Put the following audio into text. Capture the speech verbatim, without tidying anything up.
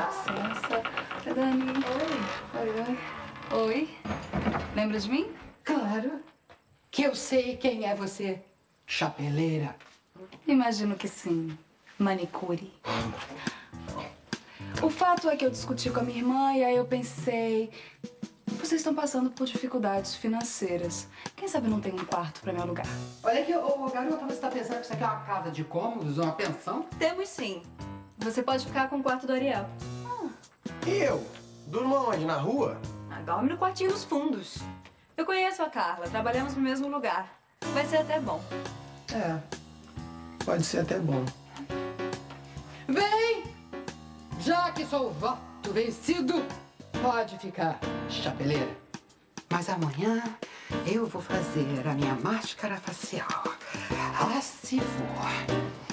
Licença. Oi, Dani. Oi. Oi, oi. Oi. Lembra de mim? Claro que eu sei quem é você, chapeleira. Imagino que sim. Manicure. O fato é que eu discuti com a minha irmã e aí eu pensei... Vocês estão passando por dificuldades financeiras. Quem sabe não tem um quarto pra me alugar? Olha aqui, ô, garota, você tá pensando que isso aqui é uma casa de cômodos, uma pensão? Temos sim. Você pode ficar com o quarto do Ariel. E eu? Durmo onde? Na rua? Ah, dorme no quartinho dos fundos. Eu conheço a Carla, trabalhamos no mesmo lugar. Vai ser até bom. É, pode ser até bom. Vem! Já que sou o voto vencido, pode ficar, chapeleira. Mas amanhã eu vou fazer a minha máscara facial. Ah, se for.